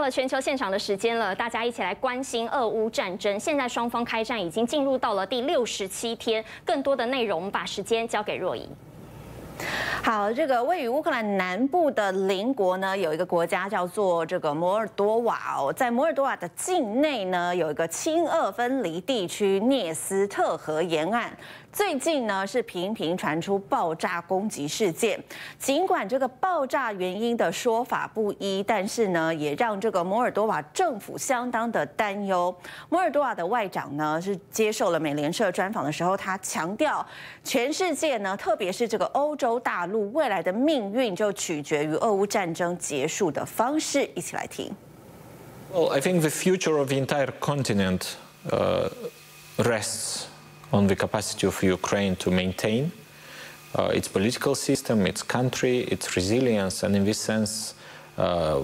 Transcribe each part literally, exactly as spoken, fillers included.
了全球现场的时间了，大家一起来关心俄乌战争。现在双方开战已经进入到了第六十七天，更多的内容我们把时间交给若仪。 好，这个位于乌克兰南部的邻国呢，有一个国家叫做这个摩尔多瓦哦，在摩尔多瓦的境内呢，有一个亲俄分离地区涅斯特河沿岸。 最近呢是频频传出爆炸攻击事件，尽管这个爆炸原因的说法不一，但是呢也让这个摩尔多瓦政府相当的担忧。摩尔多瓦的外长呢是接受了美联社专访的时候，他强调，全世界呢，特别是这个欧洲大陆未来的命运就取决于俄乌战争结束的方式。一起来听。 Well, I think the future of the entire continent uh, rests on the capacity of Ukraine to maintain uh, its political system, its country, its resilience, and in this sense, uh,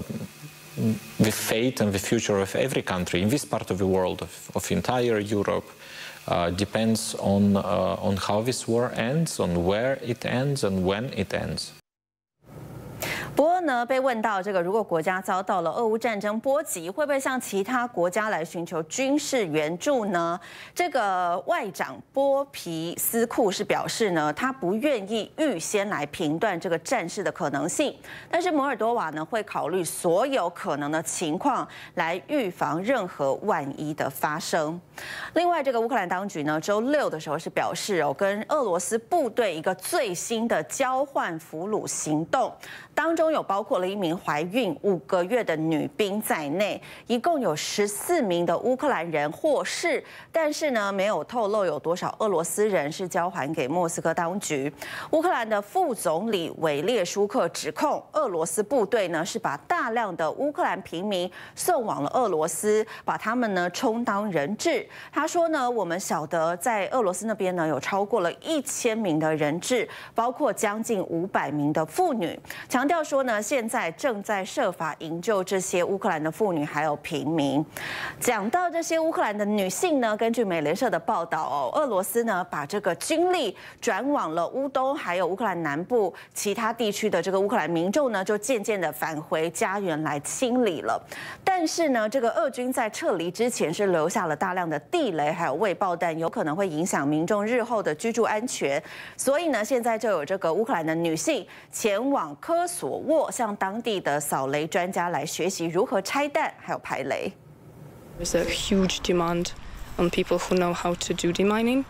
the fate and the future of every country in this part of the world, of, of entire Europe, uh, depends on, uh, on how this war ends, on where it ends, and when it ends. 不过呢，被问到这个，如果国家遭到了俄乌战争波及，会不会向其他国家来寻求军事援助呢？这个外长波皮斯库是表示呢，他不愿意预先来评断这个战事的可能性，但是摩尔多瓦呢会考虑所有可能的情况来预防任何万一的发生。另外，这个乌克兰当局呢，周六的时候是表示哦，跟俄罗斯部队一个最新的交换俘虏行动。 当中有包括了一名怀孕五个月的女兵在内，一共有十四名的乌克兰人获释，但是呢，没有透露有多少俄罗斯人是交还给莫斯科当局。乌克兰的副总理韦列舒克指控俄罗斯部队呢是把大量的乌克兰平民送往了俄罗斯，把他们呢充当人质。他说呢，我们晓得在俄罗斯那边呢有超过了一千名的人质，包括将近五百名的妇女。强调说呢，现在正在设法营救这些乌克兰的妇女还有平民。讲到这些乌克兰的女性呢，根据美联社的报道哦，俄罗斯呢把这个军力转往了乌东还有乌克兰南部其他地区的这个乌克兰民众呢，就渐渐的返回家园来清理了。但是呢，这个俄军在撤离之前是留下了大量的地雷还有未爆弹，有可能会影响民众日后的居住安全。所以呢，现在就有这个乌克兰的女性前往科索沃向当地的扫雷专家来学习如何拆弹还有排雷。 There's a huge demand on people who know how to do demining,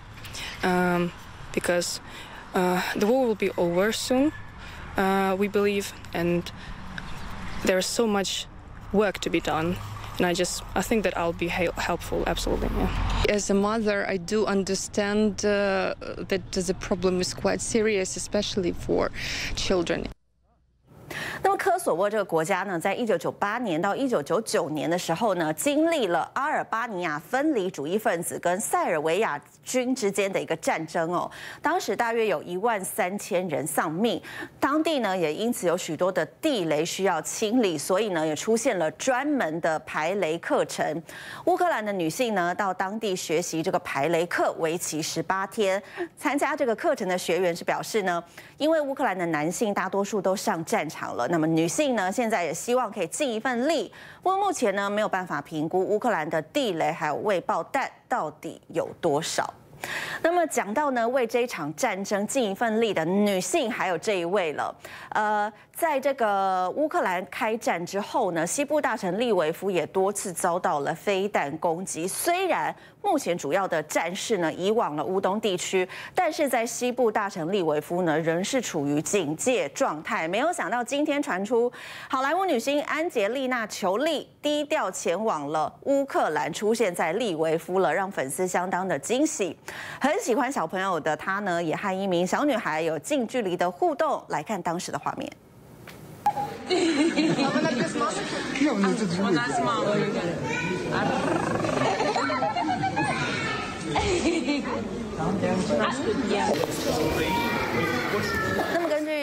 um, because uh, the war will be over soon, uh, we believe, and there's so much work to be done. And I just, I think that I'll be helpful, absolutely. Yeah. As a mother, I do understand uh, that the problem is quite serious, especially for children. 那么科索沃这个国家呢，在一九九八年到一九九九年的时候呢，经历了阿尔巴尼亚分离主义分子跟塞尔维亚军之间的一个战争哦。当时大约有一万三千人丧命，当地呢也因此有许多的地雷需要清理，所以呢也出现了专门的排雷课程。乌克兰的女性呢到当地学习这个排雷课，为期十八天。参加这个课程的学员是表示呢，因为乌克兰的男性大多数都上战场了。 那么女性呢，现在也希望可以尽一份力。不过目前呢，没有办法评估乌克兰的地雷还有未爆弹到底有多少。那么讲到呢，为这一场战争尽一份力的女性，还有这一位了。呃，在这个乌克兰开战之后呢，西部大臣利维夫也多次遭到了飞弹攻击。虽然目前主要的战事呢移往了乌东地区，但是在西部大臣利维夫呢仍是处于警戒状态。没有想到今天传出好莱坞女星安杰丽娜·裘丽低调前往了乌克兰，出现在利维夫了，让粉丝相当的惊喜。很喜欢小朋友的她呢，也和一名小女孩有近距离的互动。来看当时的画面。那么根据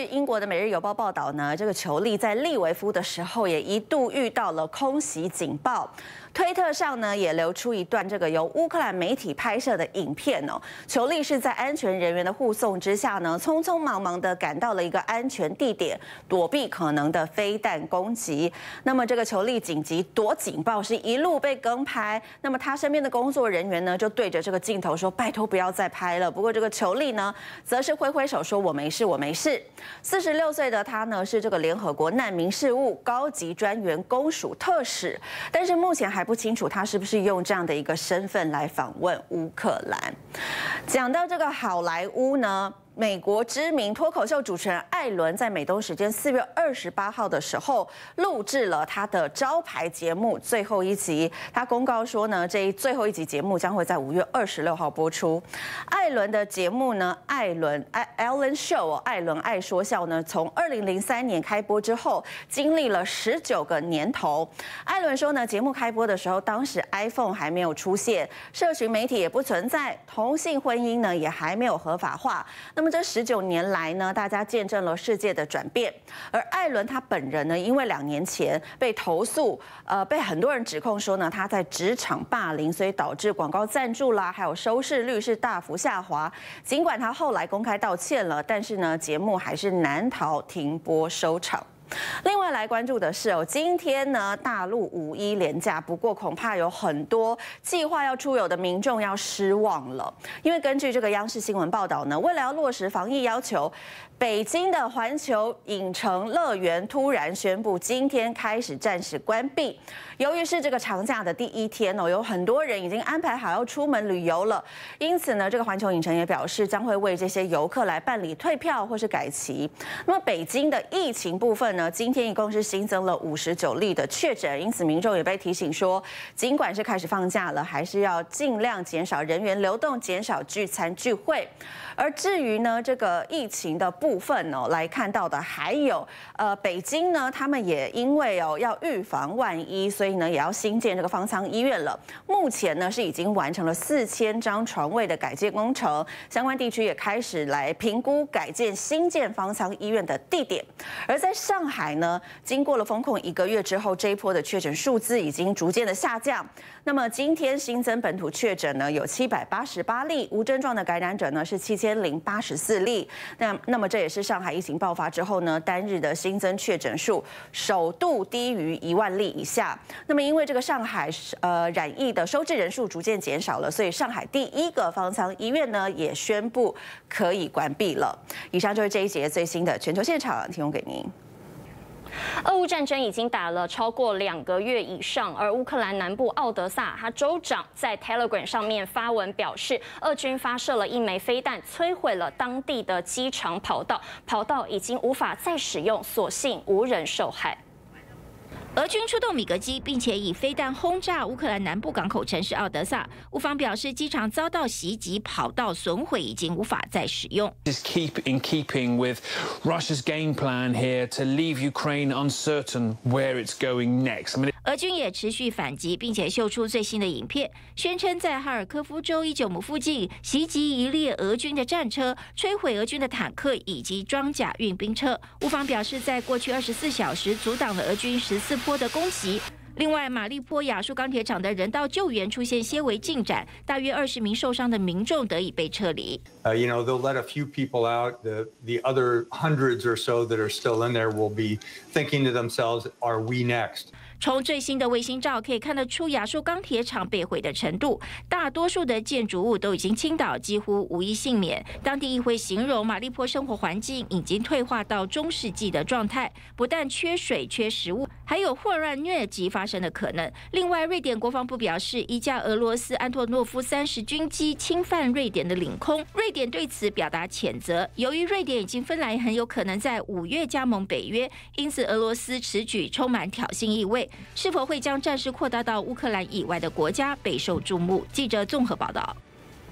英国的《每日邮报》报道呢，这个裘丽在利维夫的时候也一度遇到了空袭警报。推特上呢也流出一段这个由乌克兰媒体拍摄的影片哦，裘丽是在安全人员的护送之下呢，匆匆忙忙的赶到了一个安全地点，躲避可能的飞弹攻击。那么这个裘丽紧急躲警报是一路被跟拍，那么他身边的工作人员呢就对着这个镜头说：“拜托不要再拍了。”不过这个裘丽呢，则是挥挥手说：“我没事，我没事。”四十六岁的他呢是这个联合国难民事务高级专员公署特使，但是目前还不清楚他是不是用这样的一个身份来访问乌克兰。讲到这个好莱坞呢，美国知名脱口秀主持人艾伦在美东时间四月二十八号的时候录制了他的招牌节目最后一集。他公告说呢，这最后一集节目将会在五月二十六号播出。艾伦的节目呢，艾伦艾 Ellen Show 艾伦爱说笑呢，从二零零三年开播之后，经历了十九个年头。艾伦说呢，节目开播的时候，当时 iPhone 还没有出现，社群媒体也不存在，同性婚姻呢也还没有合法化。那么这十九年来呢，大家见证了世界的转变。而艾伦他本人呢，因为两年前被投诉，呃，被很多人指控说呢，他在职场霸凌，所以导致广告赞助啦，还有收视率是大幅下滑。尽管他后来公开道歉了，但是呢，节目还是难逃停播收场。另外来关注的是哦，今天呢大陆五一连假，不过恐怕有很多计划要出游的民众要失望了，因为根据这个央视新闻报道呢，为了要落实防疫要求，北京的环球影城乐园突然宣布今天开始暂时关闭。由于是这个长假的第一天哦，有很多人已经安排好要出门旅游了，因此呢，这个环球影城也表示将会为这些游客来办理退票或是改期。那么北京的疫情部分呢，今天一共是新增了五十九例的确诊，因此民众也被提醒说，尽管是开始放假了，还是要尽量减少人员流动，减少聚餐聚会。而至于呢，这个疫情的部分哦，来看到的还有，呃，北京呢，他们也因为哦要预防万一，所以呢也要新建这个方舱医院了。目前呢是已经完成了四千张床位的改建工程，相关地区也开始来评估改建新建方舱医院的地点。而在上海呢，经过了封控一个月之后，这一波的确诊数字已经逐渐的下降。那么今天新增本土确诊呢有七百八十八例，无症状的感染者呢是七千零八十四例。那那么这也是上海疫情爆发之后呢单日的新增确诊数首度低于一万例以下。那么因为这个上海呃染疫的收治人数逐渐减少了，所以上海第一个方舱医院呢也宣布可以关闭了。以上就是这一节最新的全球现场，提供给您。 俄乌战争已经打了超过两个月以上，而乌克兰南部奥德萨，他州长在 Telegram 上面发文表示，俄军发射了一枚飞弹，摧毁了当地的机场跑道，跑道已经无法再使用，所幸无人受害。 俄军出动米格机，并且以飞弹轰炸乌克兰南部港口城市奥德萨。乌方表示，机场遭到袭击，跑道损毁，已经无法再使用。 Is keep in keeping with Russia's game plan here to leave Ukraine uncertain where it's going next. I mean, 俄军也持续反击，并且秀出最新的影片，宣称在哈尔科夫州伊久姆附近袭击一列俄军的战车，摧毁俄军的坦克以及装甲运兵车。乌方表示，在过去二十四小时阻挡了俄军十四波的攻击。另外，马利坡亚速钢铁厂的人道救援出现些微进展，大约二十名受伤的民众得以被撤离。 Uh, you know, they'll let a few people out. The the other hundreds or so that are still in there will be thinking to themselves, "Are we next?" 从最新的卫星照可以看得出亚速钢铁厂被毁的程度，大多数的建筑物都已经倾倒，几乎无一幸免。当地议会形容马利坡生活环境已经退化到中世纪的状态，不但缺水、缺食物，还有霍乱疟疾发生的可能。另外，瑞典国防部表示，一架俄罗斯安托诺夫三十军机侵犯瑞典的领空，瑞典对此表达谴责。由于瑞典以及芬兰很有可能在五月加盟北约，因此俄罗斯此举充满挑衅意味。是否会将战事扩大到乌克兰以外的国家备受注目。记者综合报道。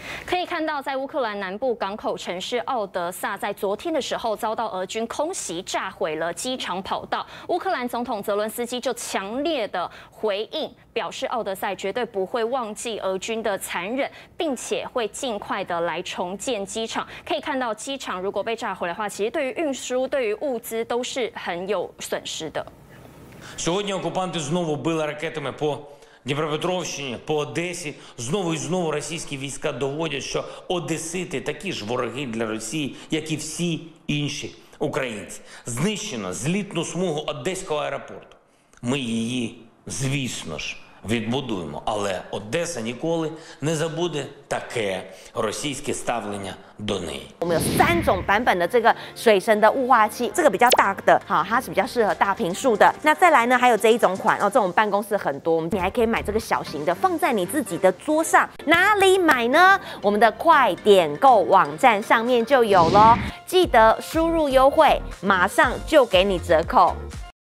可以看到，在乌克兰南部港口城市奥德萨，在昨天的时候遭到俄军空袭炸毁了机场跑道。乌克兰总统泽伦斯基就强烈的回应，表示奥德萨绝对不会忘记俄军的残忍，并且会尽快的来重建机场。可以看到，机场如果被炸毁的话，其实对于运输、对于物资都是很有损失的。 Сьогодні окупанти знову били ракетами по Дніпропетровщині, по Одесі. Знову і знову російські війська доводять, що одесити такі ж вороги для Росії, як і всі інші українці. Знищено злітну смугу Одеського аеропорту. Ми її, звісно ж, відбудуємо, але Одеса ніколи не забуде таке російське ставлення до неї. 我们有三种版本的这个水神的雾化器，这个比较大的，好，它是比较适合大坪数的。那再来呢，还有这一种款哦，这种办公室很多，你还可以买这个小型的，放在你自己的桌上。哪里买呢？我们的快点购网站上面就有咯，记得输入优惠，马上就给你折扣。